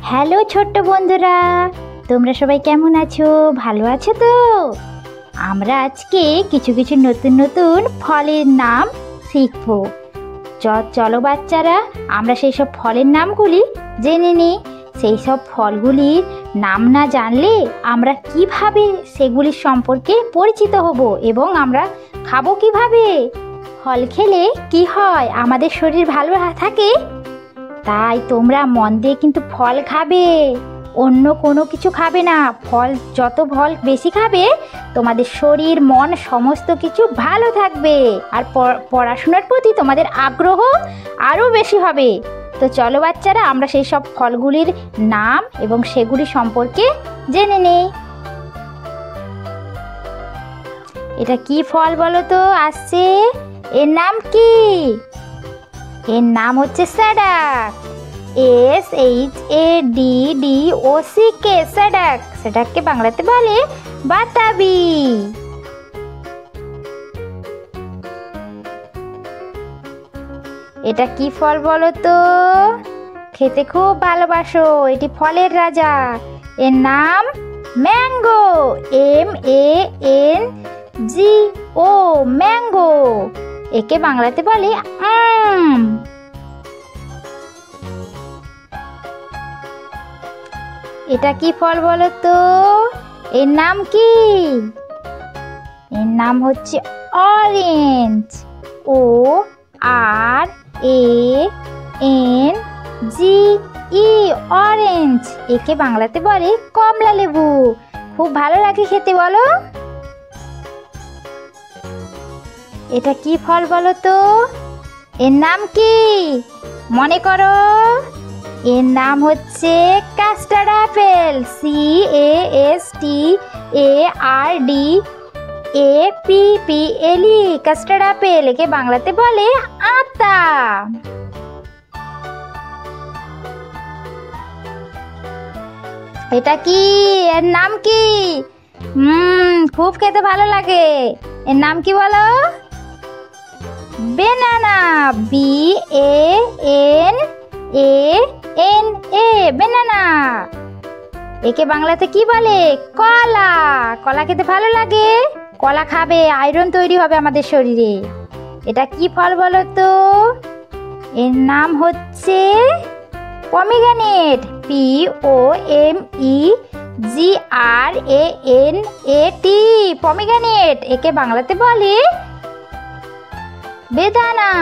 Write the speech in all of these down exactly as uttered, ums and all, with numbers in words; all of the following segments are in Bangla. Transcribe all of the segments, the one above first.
হ্যালো ছোট্ট বন্ধুরা, তোমরা সবাই কেমন আছো? ভালো আছো তো? আমরা আজকে কিছু কিছু নতুন নতুন ফলের নাম শিখবো। চলো বাচ্চারা, আমরা সেই সব ফলের নামগুলি জেনে নিই। সেই সব ফলগুলির নাম না জানলে আমরা কিভাবে সেগুলির সম্পর্কে পরিচিত হব এবং আমরা খাবো কিভাবে? ফল খেলে কি হয়? আমাদের শরীর ভালো থাকে। তাই তোমরা মন দিয়ে কিন্তু ফল খাবে, অন্য কোনো কিছু খাবে না। ফল যত ফল বেশি খাবে তোমাদের শরীর মন সমস্ত কিছু ভালো থাকবে, আর পড়াশোনার প্রতি তোমাদের আগ্রহ আরও বেশি হবে। তো চলো বাচ্চারা, আমরা সেই সব ফলগুলির নাম এবং সেগুলি সম্পর্কে জেনে নেই। এটা কি ফল বলো তো? আসছে, এর নাম কি? এর নাম হচ্ছে shaddock. S H A D D O C K, shaddock. স্যাডাককে বাংলাতে বলে বাতাবি। এটা কি ফল বলো তো? খেতে খুব ভালোবাসো, এটি ফলের রাজা। এর নাম mango. M A N G O, mango. একে বাংলাতে বলে আম। এটা কি ফল বলো তো? এর নাম কি? এর নাম হচ্ছে orange. O R A N G E, orange. একে বাংলাতে বলে কমলা লেবু। খুব ভালো লাগে খেতে, বলো। এটা কি ফল বলো তো? এর নাম কি? মনে করো। এর নাম হচ্ছে custard apple. C A S T A R D A P P L E, custard apple. একে বাংলাতে বলে আতা। এটা কি? এর নাম কি? হুম খুব খেতে ভালো লাগে। এর নাম কি বলো? Banana. B A N A N A, banana. একে বাংলাতে কি বলে? কলা। কলা খেতে ভালো লাগে। কলা খাবে, আয়রন তৈরি হবে আমাদের শরীরে। এটা কি ফল বলো তো? এর নাম হচ্ছে pomegranate. P O M E G R A N A T, pomegranate. একে বাংলাতে বলে বেদানা।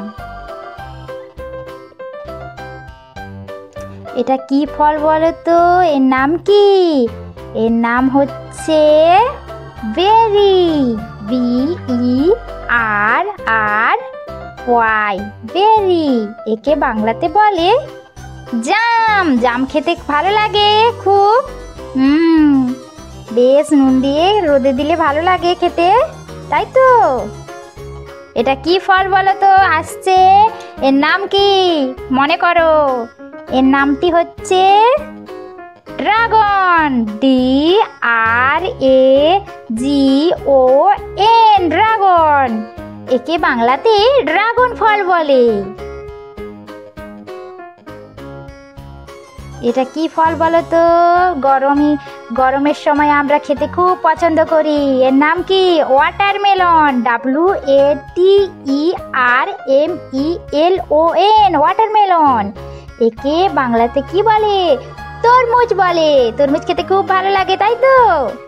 এটা কি ফল বলো তো? এর নাম কি? এর নাম হচ্ছে বেরি। বি ই আর আর ওয়াই, বেরি। একে বাংলাতে বলে জাম। জাম খেতে ভালো লাগে খুব। হুম বেশ নুন দিয়ে রোদে দিলে ভালো লাগে খেতে, তাই তো? এটা কি ফল বলো তো? আসছে, এর নাম কি? মনে করো। এর নামটি হচ্ছে dragon. D R A G O N, dragon. একে বাংলাতে ড্রাগন ফল বলে। এটা কি ফল বলো তো? গরমই গরমের সময় আমরা খেতে খুব পছন্দ করি। এর নাম কি? Watermelon. W A T E R M E L O N, watermelon. একে বাংলাতে কি বলে? তরমুজ বলে। তরমুজ খেতে খুব ভালো লাগে, তাই তো?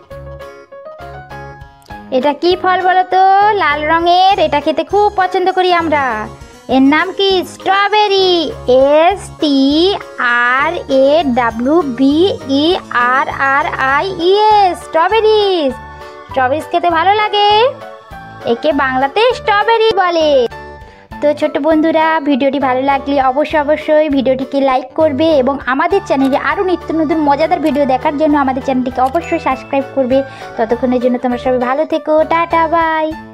এটা কি ফল বলো তো? লাল রঙের। এটা খেতে খুব পছন্দ করি আমরা। এর নাম কি? Strawberry. S T R A W B E R R I E S, strawberries. Strawberries খেতে ভালো লাগে। একে বাংলাতে স্ট্রবেরি বলে। তো ছোট্ট বন্ধুরা, ভিডিওটি ভালো লাগলে অবশ্যই অবশ্যই ভিডিওটিকে লাইক করবে এবং আমাদের চ্যানেলে আরও নিত্য নতুন মজাদার ভিডিও দেখার জন্য আমাদের চ্যানেলটিকে অবশ্যই সাবস্ক্রাইব করবে। ততক্ষণের জন্য তোমরা সবাই ভালো থেকো। Ta-ta, by.